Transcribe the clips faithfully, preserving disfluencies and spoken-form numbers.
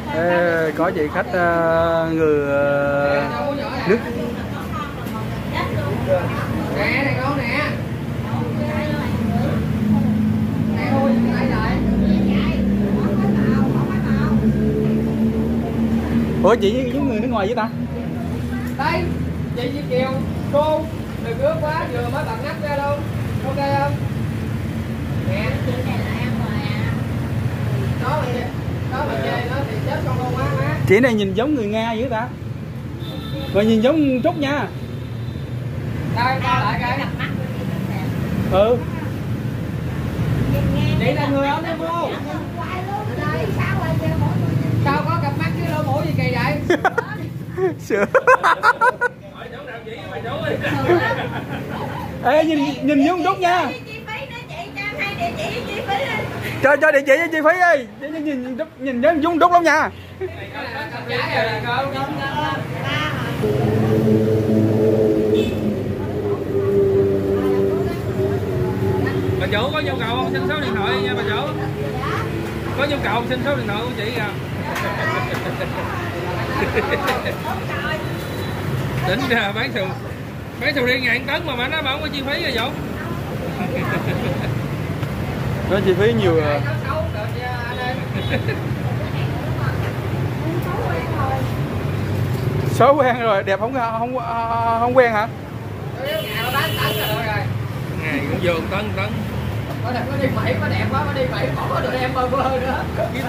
Ê, có chị khách uh, người uh, nước. Nè, này con nè. Ủa chị giống người nước ngoài vậy ta? Đây, chị Việt Kiều, cô, đừng ướt quá, vừa mới bật nắp ra luôn. Ok không? Nè. Đó mà đó mà chê nó thì chết con con quá má. Chị này nhìn giống người Nga vậy ta? Rồi nhìn giống Trúc nha. Đây, coi lại cái. Ừ. Chị là người ở Nam Mô. Sao có cặp mắt với lỗ mũi gì kỳ vậy? Sữa. Ê nhìn nhìn giống Trúc nha. Cho cho địa chỉ với chi phí đi. Nhìn nhìn nhìn nhìn giống Trúc lắm nha. Bà chủ có nhu cầu không? Xin số điện thoại nha bà chủ. Có nhu cầu xin số điện thoại của chị kìa. Tính ra bán sầu bán sầu riêng ngàn tấn mà mà nó không có chi phí rồi Dũng. Nó chi phí nhiều rồi. Số quen rồi, đẹp không không không quen hả? Ngày cũng vô tấn tấn. Có đẹp, có đi Mỹ, có đẹp quá, có đi Mỹ, bỏ có được em bơ vơ nữa.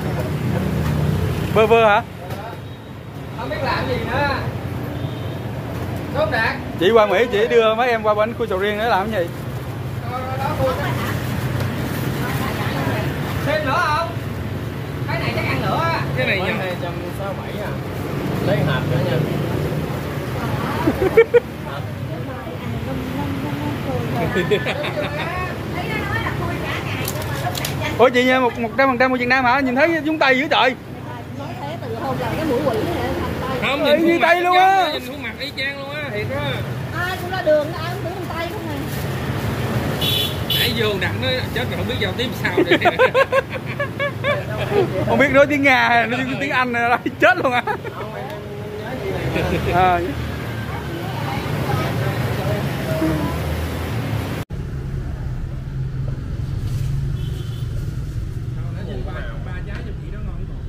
Bơ vơ hả? Không biết làm gì nữa. Tốt đạt. Chị qua Mỹ chị đưa mấy em qua bên khu sầu riêng để làm cái gì? Thêm nữa không? Cái này chắc ăn nữa á. Cái này nhầm. hai trăm sáu mươi bảy à. Lấy hộp nữa nha. Ủa chị nha, một một trăm phần trăm của Việt Nam hả? Nhìn thấy chúng tay dữ trời. Nói thế từ hôm là cái mũi quỷ này thành tay. Không nhìn như tay luôn á. Nhìn khuôn mặt y chang luôn á, thiệt á. Ai cũng ra đường ai cũng tưởng bằng tay không nè. Nãy vô đặt nó chết rồi không biết giao tiếp sao đây. Không biết nói tiếng Nga hay nói tiếng Anh này, chết luôn á. À. Ba trái cho chị đó ngon còn.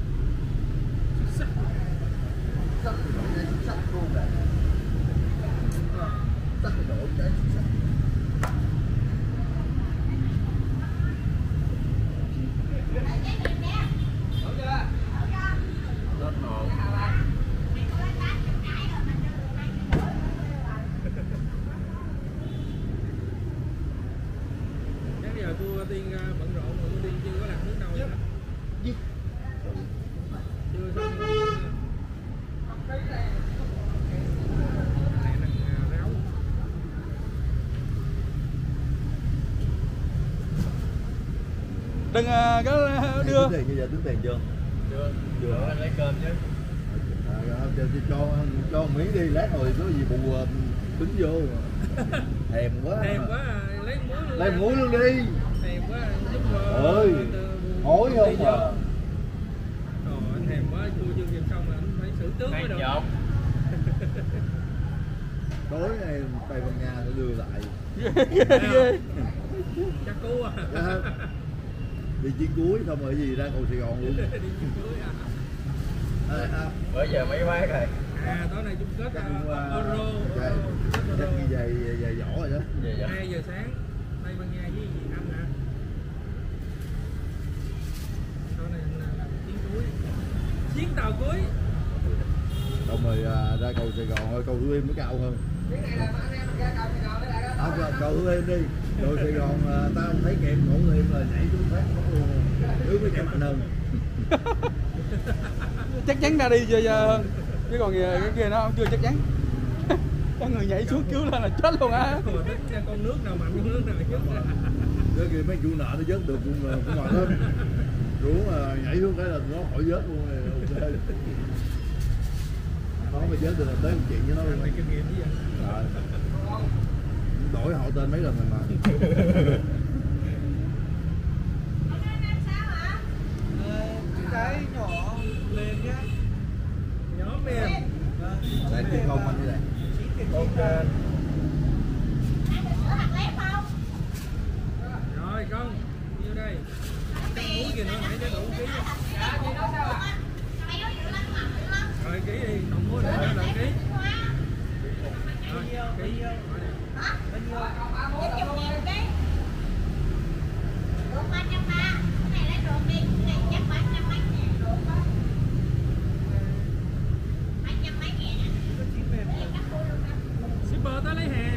Chắc giờ tôi tiên bận rộn rồi, tôi tiên chưa có làm nước đâu vậy hả? Chưa xong rồi. Đừng uh, có đưa. Tiền bây giờ tính tiền chưa? Chưa. Chưa anh lấy cơm chứ. À, cho, cho cho miếng đi lát rồi có gì bù tính vô. Thèm quá. Thèm quá à, lấy muối luôn. Lấy muối luôn đi. Thèm quá giúp ơi. Hối không mà. Trời anh thèm quá, cua chưa kịp xong là anh phải xử tướng mới được. Tối nay Tây Ban Nha sẽ đưa lại. Chắc cú à. Đi chuyến cuối xong rồi gì ra cầu Sài Gòn luôn. Đi chuyến cuối à. À, à. Bữa giờ mấy bác rồi. À tối nay chung kết Chắc uh, uh, Euro. Chắc ghi giày giày võ rồi đó. hai giờ sáng Tây Ban Nha với Việt Nam nè. Tối nay là chuyến cuối. Chuyến tàu cuối. Xong rồi uh, ra cầu Sài Gòn thôi, cầu Thủ Thiêm mới cao hơn. Cái này là anh em ra cầu Sài Gòn để lại đó. À, cầu Thủ Thiêm đi. Cầu Sài Gòn uh, tao thấy kèm Thủ Thiêm là nhảy xuống phát mất luôn. Đứa mới chạy mạnh hơn. Chắc chắn ra đi chơi hơn. Chứ còn cái kia nó chưa chắc chắn. Có người nhảy xuống cứu lên là chết luôn á. Con nước nào mạnh, con nước nào chết. Cái kia mấy chủ nợ nó vớt được cũng cũng mệt lắm. Rủ mà nhảy xuống cái là nó khỏi vớt luôn này. Okay. Nó mà vớt được là tới một chuyện với nó luôn. Mày kinh nghiệm gì vậy? Rồi. Đổi họ tên mấy lần rồi mà. Cái nhỏ lên nhá. kìa nữa, nãy tới đủ ký. Dạ, chị nói sao ạ? Rồi ký đi, không mua nữa là ký. Rồi, ký. Shipper tới lấy hàng.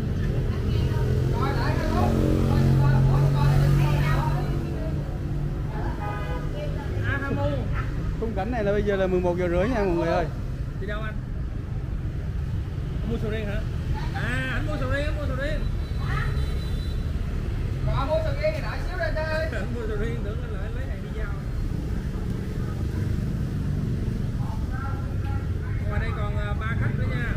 À, Hamu. Khung cảnh này là bây giờ là mười một giờ rưỡi nha mọi người ơi. Đi đâu anh? Anh mua sầu riêng hả? À, anh mua sầu riêng, anh mua sầu riêng. Còn mua sầu riêng thì đợi xíu ra chơi. Anh mua sầu riêng tưởng anh lại lấy hàng đi giao. Ngoài đây còn ba khách nữa nha.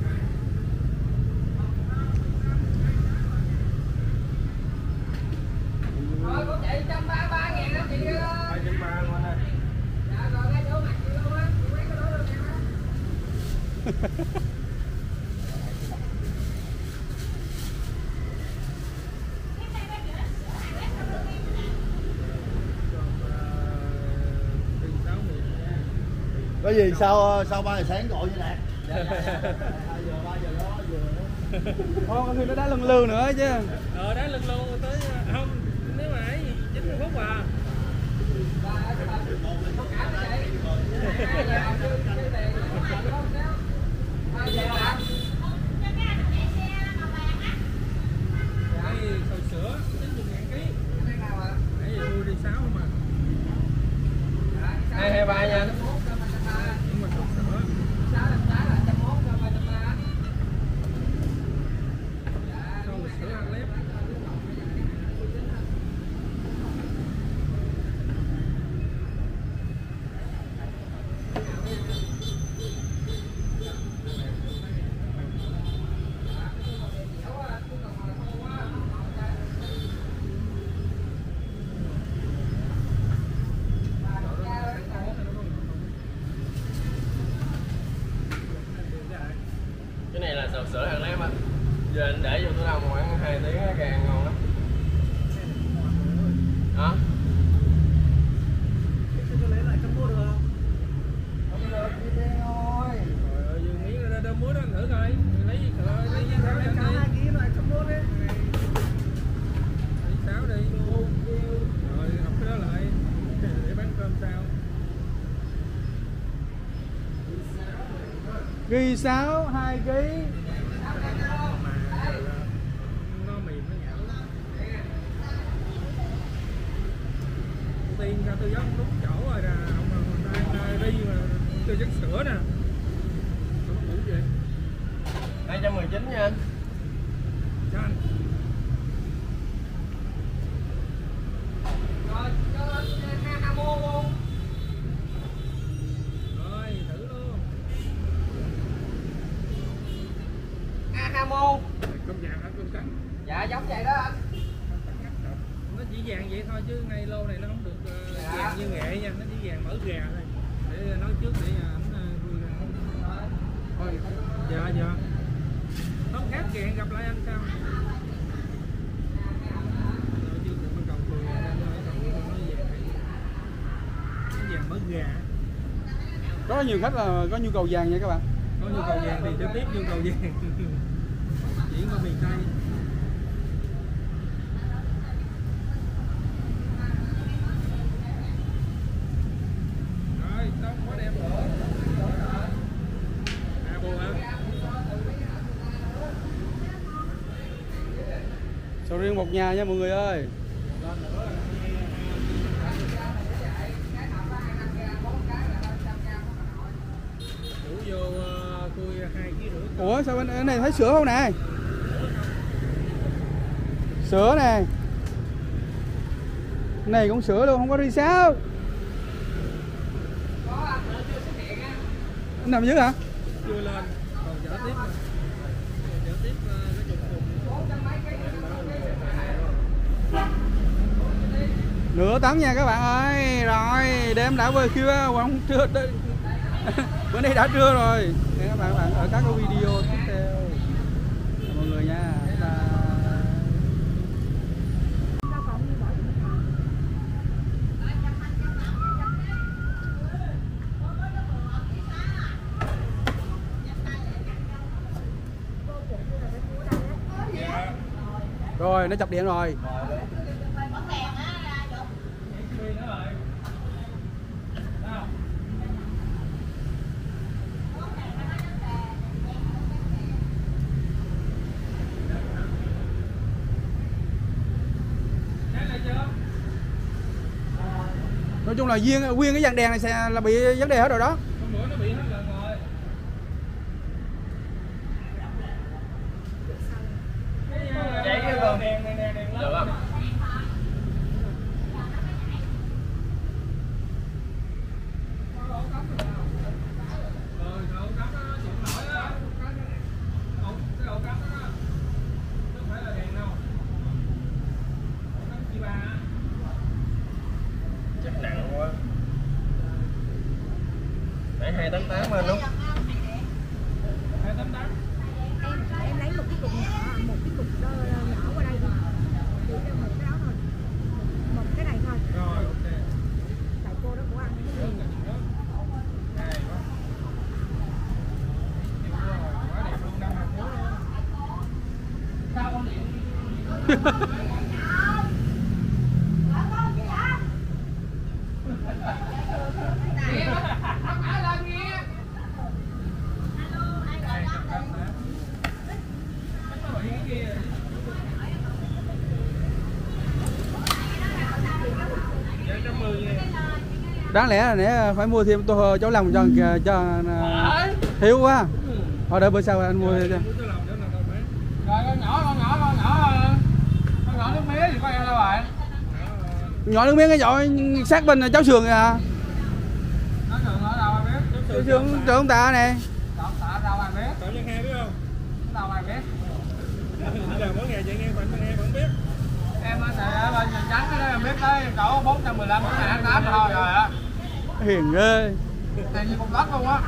Rồi của chị một trăm ba mươi ba ngàn đó chị ơi. ba trăm ba mươi ngoài đây. Dạ rồi ngay chỗ mặt chị luôn á. Chị mấy cái đó luôn nha. Có gì sau sau ba giờ sáng gọi như nè. hai giờ ba giờ đó vừa. Thôi có khi nó đá lưng lư nữa chứ. Ờ đá lưng luôn tới không, nếu mà ấy chín mươi phút à. Đây sầu sữa chín mươi ngàn ký. Nãy giờ mua đi sáu mà. Hai hai ba nha. Nhưng mà sầu sữa. Sầu sữa ăn lép. Cái này là sầu sữa hàng lem anh. Giờ anh để vô tủ đông khoảng hai tiếng càng ngon lắm. Hả? Tôi lấy lại trăm mua được không? Không được, đi đen thôi. Trời ơi, Dương miếng ra đâu muối đó anh thử coi. Lấy gì cỡ, lấy gì sao em đi. hai ký lại trăm mua đi. Lấy sáu đi. Rồi học cái đó lại để bán cơm sao. Ghi sáu hai ký. Nó mềm nó nhão. Tiên ra tư vấn đúng chỗ rồi nè, ông mà đang đi mà tư vấn sữa nè. Nó ngủ vậy. hai trăm mười chín nha anh. Cho anh. Rồi, cho anh Hamo luôn. Rồi, thử luôn. A Hamo. Cơm vàng hả, cơm trắng? Dạ giống vậy đó anh. Nó chỉ vàng vậy thôi chứ ngay lô này nó không được uh, Dạ. vàng như nghệ nha, nó chỉ vàng mỡ gà thôi. Để nói trước để ảnh uh, vui ra. Thôi, dạ dạ. Nó khác hẹn gặp lại anh sau. Rồi chứ đừng có cầu cười nó vàng mỡ gà. Có nhiều khách là có nhu cầu vàng nha các bạn. Có nhu cầu vàng thì trực tiếp nhu cầu vàng. Chuyển qua miền Tây. Rồi, tóc quá đẹp rồi. À, bồ hả? Sầu riêng một nhà nha mọi người ơi. Đủ vô uh, tôi hai ký rưỡi. Ủa sao bên cái này thấy sữa không nè? Sữa nè. Cái này cũng sữa luôn, không có ri sao? Nằm dưới hả? Chưa lên, còn chở tiếp mà. Chở tiếp uh, cái chục cùng. Nửa tấn nha các bạn ơi. Rồi đêm đã về khuya, không trưa. Bữa nay đã trưa rồi. Hẹn các bạn, bạn ở các cái video tiếp theo. Mọi người nha. Bye. rồi, nó chập điện rồi. Nói chung là nguyên nguyên cái dàn đèn này sẽ là bị vấn đề hết rồi đó. Hôm bữa nó bị hết lần rồi. Vậy cái vườn đèn đèn đèn đèn được không? Nặng quá. Để hai tám tám lên đúng. hai tám tám. em em lấy một cái cục nhỏ, một cái cục đơ nhỏ qua đây thôi, chỉ cho một cái đó thôi, một cái này thôi. Rồi ok. Tại cô đó cũng ăn cái gì. Quá đẹp luôn, năm hạt muối luôn. Sao không điện? Đáng lẽ là nãy phải mua thêm tô cháo lòng cho cho Hiếu quá. Thôi đợi bữa sau anh mua thêm. Rồi con nhỏ con nhỏ con nhỏ con nhỏ nước mía thì có em đâu rồi? Nhỏ nước miếng cái dội sát bên cháo sườn kìa. Nó sườn ở đâu ai biết? Cháo sườn trường ta nè. Chọn tạ đâu ai biết? Chọn nhân hai biết không? Đâu ai biết? Đi làm mỗi ngày chạy ngang khoảng nhân hai vẫn biết. Em thì ở bên Nhà Trắng đó em biết tới cỡ bốn trăm mười lăm bốn ngàn tám thôi rồi á. Hiền ghê. Tiền như con đất luôn á.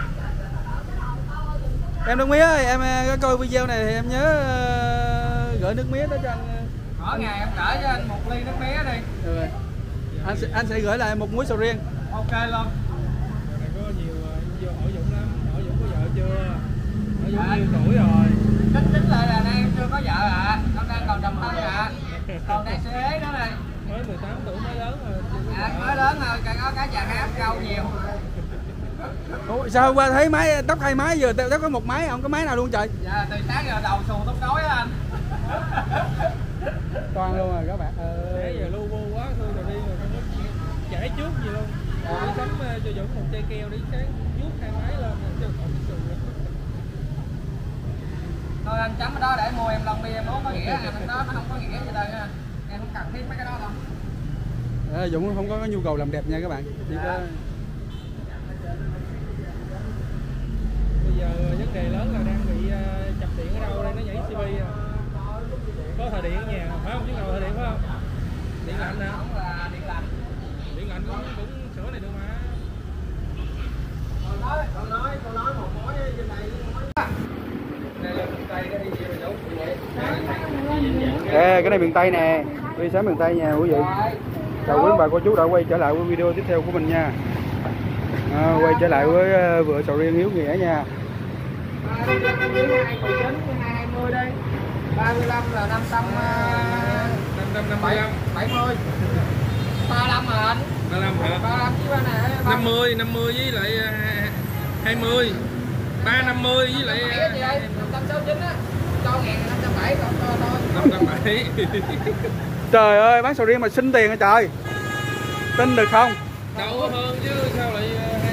Em nước mía ơi, em có coi video này thì em nhớ gửi nước mía tới cho anh. Mỗi ngày em gửi cho anh một ly nước mía đi. Được rồi. Anh sẽ, anh sẽ gửi lại một muối sầu riêng. Ok luôn. Giờ này có nhiều nhiều hỏi Dũng lắm. Hỏi Dũng có vợ chưa? Hỏi Dũng nhiêu tuổi rồi? Tính tính lại là nay em chưa có vợ ạ. À. Con đang còn đầm thân ạ. À. Còn đang xế ế nữa này. Mới mười tám tuổi mới lớn rồi. Dạ, mới lớn rồi, có cái chàng hát câu nhiều. Ủa, sao hôm qua thấy máy tóc hai máy giờ tóc có một máy không có máy nào luôn trời. Dạ từ sáng giờ đầu xù tóc rối á anh. Toàn luôn rồi các bạn. Nãy giờ lu bu quá thôi rồi đi rồi không có chảy trước gì luôn. Rồi đi sắm cho Dũng một chai keo đi sáng vuốt hai máy lên cho còn xù. Thôi anh chấm ở đó để mua em lon bia em uống có nghĩa, em đó nó không có nghĩa gì đâu nha. Em không cần thiết mấy cái đó đâu. À, Dũng không có nhu cầu làm đẹp nha các bạn. Chỉ có... Bây giờ vấn đề lớn là đang bị uh, chập điện ở đâu đây, nó nhảy xê pê à. Có thời điện ở nhà phải không? Chứ nào thời điện phải không? Điện lạnh nè. Không là điện lạnh. Điện lạnh cũng cũng sửa này được mà. Con nói, con nói, con nói một mối trên này. Đây là miền Tây, cái đi gì mà Dũng? Ê, cái này miền Tây nè. Đi sáng miền Tây nha quý vị. Chào quý bà cô chú đã quay trở lại với video tiếp theo của mình nha. À, quay trở lại với vựa sầu riêng Hiếu Nghĩa nha. hai mươi chín, hai hai mươi đây. ba mươi lăm là năm trăm năm trăm năm mươi lăm. bảy mươi. ba mươi lăm mà anh. ba mươi lăm hả? ba mươi lăm chứ ba này. năm mươi, năm mươi với lại hai mươi. ba năm mươi với lại năm trăm sáu mươi chín á. Cho ngàn năm trăm bảy còn cho thôi. năm trăm bảy. Trời ơi, bán sầu riêng mà xin tiền hả trời. Tin được không? Đâu có hơn chứ sao lại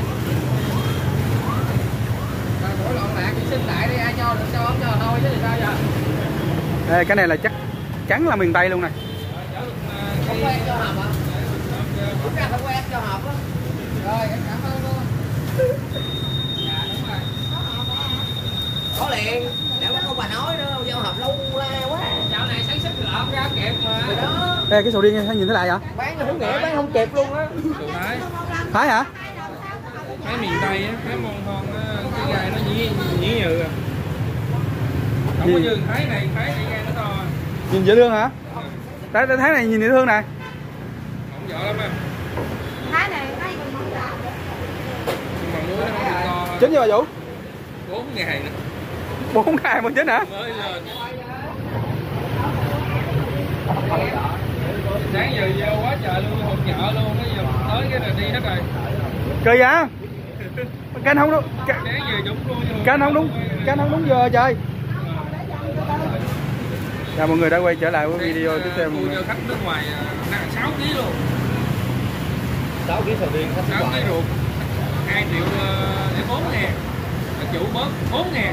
mỗi loạn lạc thì xin lại đi, ai cho được cho không cho thôi chứ thì sao giờ. Ê, cái này là chắc chắn là miền Tây luôn này. Không quen cho hợp hả? Chúng ta phải quen cho hợp á. Rồi em cảm ơn luôn. Dạ đúng rồi. Có liền, để có câu bà nói nữa, giao hợp lâu la quá. Dạo này sáng sức lợm ra kịp mà. Đó. Ê, cái sầu riêng sao nhìn thế này vậy? Bán cho Hiếu Nghĩa bán không kịp luôn á. Đồ Thái. Thái hả? Thái miền Tây á, Thái mòn mòn cái gai nó nhĩ nhĩ nhừ à. Không có như Thái này, Thái này gai nó to. Nhìn dễ thương hả? Thái, Thái này nhìn dễ thương nè. Không dở lắm à. Thái này Thái còn mỏng lạ. Mà muối nó không được to. Chín chưa bà Vũ? bốn ngày nữa. bốn ngày mà chín hả? Mới lên. Sáng giờ vô quá trời luôn, hụt chợ luôn, cái giờ tới cái này đi hết rồi. Kỳ vậy? Canh không đúng. Sáng giờ đúng luôn. Canh không đúng, canh không đúng giờ trời. Chào mọi người đã quay trở lại với video tiếp theo mọi người. Khách nước ngoài nặng sáu ký luôn. sáu ký sầu riêng khách sáu ký ruột. hai triệu để bốn ngàn. Chủ bớt bốn ngàn.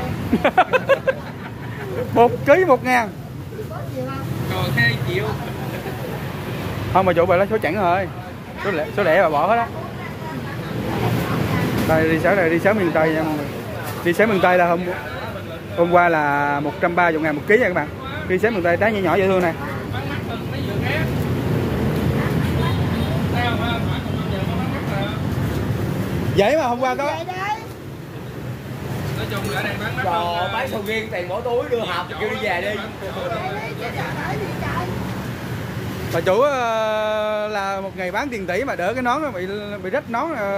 Một ký một ngàn. Rồi hai triệu. Không mà chủ bà lấy số chẵn rồi. Số lẻ, số lẻ bà bỏ hết á. Đây đi sáng này đi sáng miền Tây nha mọi người. Đi sáng miền Tây là hôm hôm qua là một trăm ba mươi ngàn một ký nha các bạn. Đi sáng miền Tây trái nhỏ nhỏ dễ thương này. Vậy mà hôm qua có. Nói chung là đang bán Trời, bán sầu riêng tiền bỏ túi đưa hộp kêu đi về đi. Bà chủ uh, là một ngày bán tiền tỷ mà đỡ cái nón bị bị rách nón. Uh...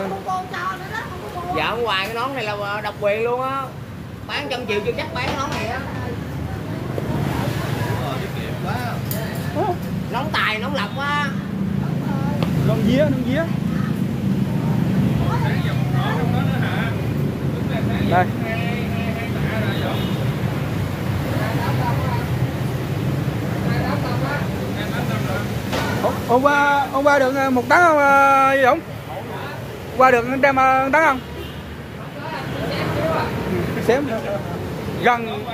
Dạ ở ngoài cái nón này là độc quyền luôn á. Bán trăm triệu chưa chắc bán cái nón này á. Nón tài, nón lọc á. Nón día, nón día. Đây. Hôm qua hôm qua được một tấn không Duy Dũng? Hôm qua được đem một tấn không? Xém gần.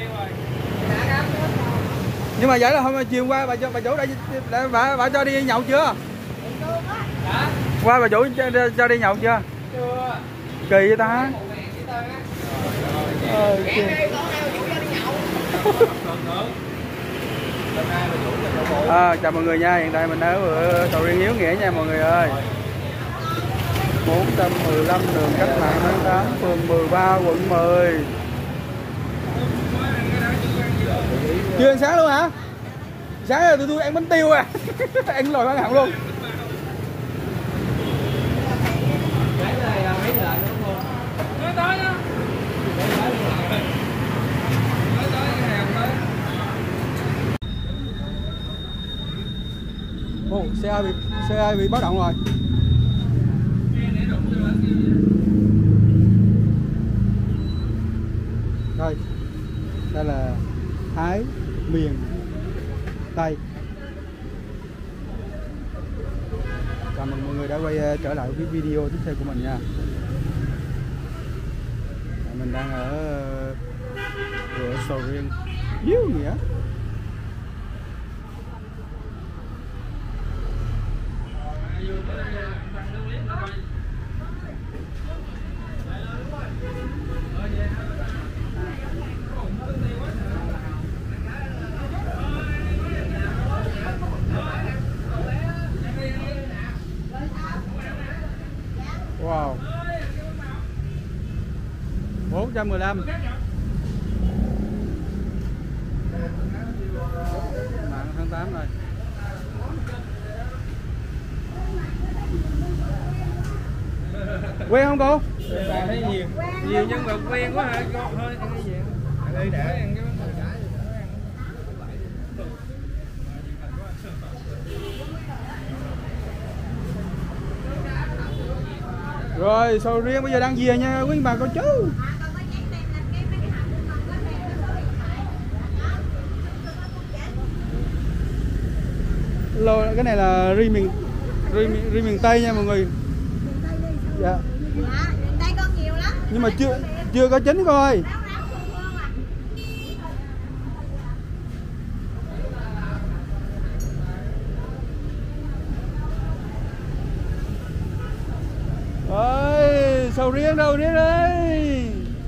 Nhưng mà vậy là hôm chiều qua bà cho bà chủ đã, đã bà, bà cho đi nhậu chưa? Qua bà chủ cho, cho đi nhậu chưa? Chưa. Kỳ vậy ta? Ờ, à, chào mọi người nha, hiện tại mình ở sầu riêng Hiếu Nghĩa nha mọi người ơi. bốn trăm mười lăm đường Cách Mạng tháng tám, phường mười ba, quận mười. Chưa ăn sáng luôn hả? Sáng rồi tụi tôi ăn bánh tiêu à. Ăn lòi bán hẳn luôn. Ồ, xe ai bị xe ai bị báo động rồi. Đây, đây là Thái miền Tây. Chào mừng mọi người đã quay trở lại với video tiếp theo của mình nha. Mình đang ở cửa sầu riêng Hiếu Nghĩa. Wow, bốn trăm mười lăm. Mạng tháng tám rồi. Quen không cô? Thấy nhiều, nhiều nhưng mà quen quá hả? Thôi ăn cái gì? Ăn đi để ăn cái Rồi sầu riêng bây giờ đang về nha quý bà cô chú. Lô, cái này là ri miền ri, ri miền Tây nha mọi người. Dạ. Đây con nhiều lắm. Nhưng mà chưa chưa có chín cô ơi. Ơi, sầu riêng đâu riêng đây.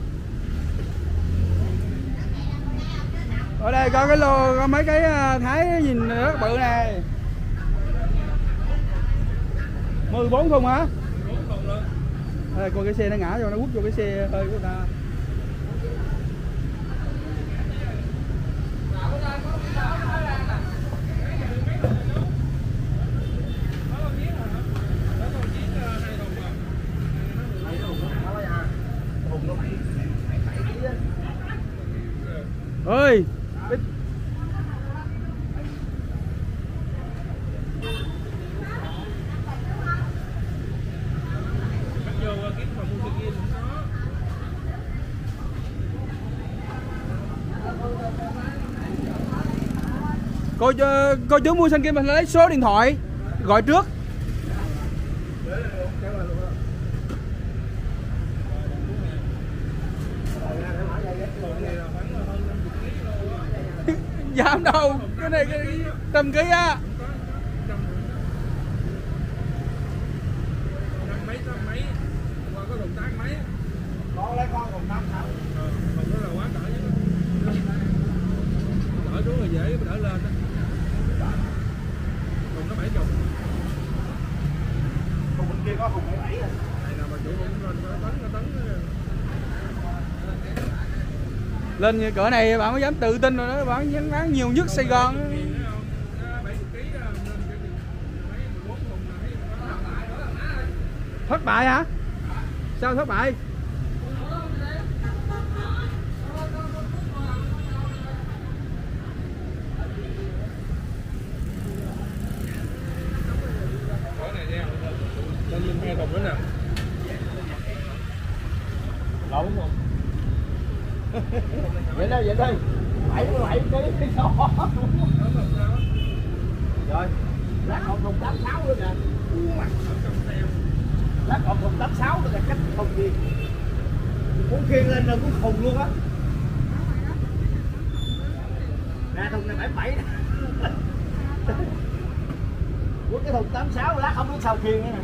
Ở đây có cái lô, có mấy cái Thái nhìn rất bự này. mười bốn không hả? À, coi cái xe nó ngã vô, nó quất vô cái xe hơi của người ta. Ơi, Cô cô chú mua xanh kim lấy số điện thoại gọi trước. Giảm đâu, cái này cái trăm ký á. Mấy mấy qua có thùng tán mấy. Con lấy con thùng tán sao? Ờ, thùng đó là quá cỡ chứ. Đỡ xuống rồi dễ đỡ lên đó. Thùng nó bảy chục. Thùng bên kia có thùng bảy bảy. Này nào mà chủ cũng lên tấn tấn. Lên như cỡ này bạn mới dám tự tin rồi đó, bạn dám bán nhiều nhất Sài Gòn. Thất bại hả? Sao thất bại? Lên lên hai thùng nữa nè. Lộn không? Vậy đây, vậy đây. bảy mươi bảy ký số. Rồi, lát còn thùng tám sáu nữa nè. Lát còn thùng tám sáu nữa là cách thùng gì? Muốn khiêng lên rồi cũng khùng luôn á. Nè thùng này bảy mươi bảy nè. Muốn cái thùng tám sáu lát không biết sao khiêng nữa nè.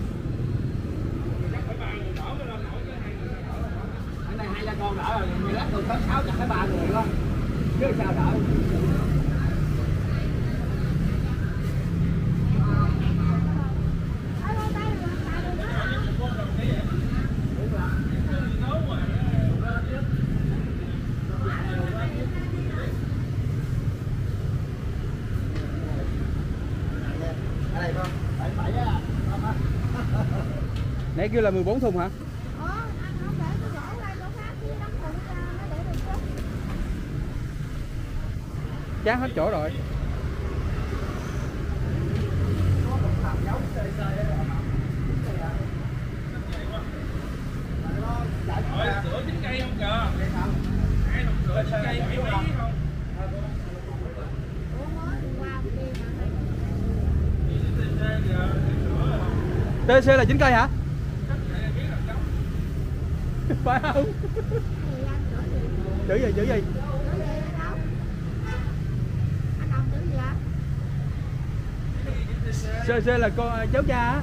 Cái này hai cha con đỡ rồi, người lát thùng tám sáu chặt cái ba người đó. Chứ sao đỡ. Nãy kêu là mười bốn thùng hả? Ờ, anh không để tôi đổ ra chỗ khác chứ đóng thùng ra nó để được chút. Chán hết chỗ rồi. Rồi, sữa chín cây không kìa. Hai thùng sữa chín cây bảy mấy không? Ủa mới qua bên kia mà. tê xê là chín cây hả? Phải không? Chữ gì, chữ gì? xê xê là con cháu cha á.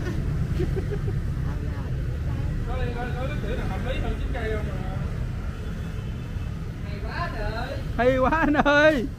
Có có cái sữa nào hợp lý hơn chín cây không mà. Hay quá trời. Hay quá anh ơi.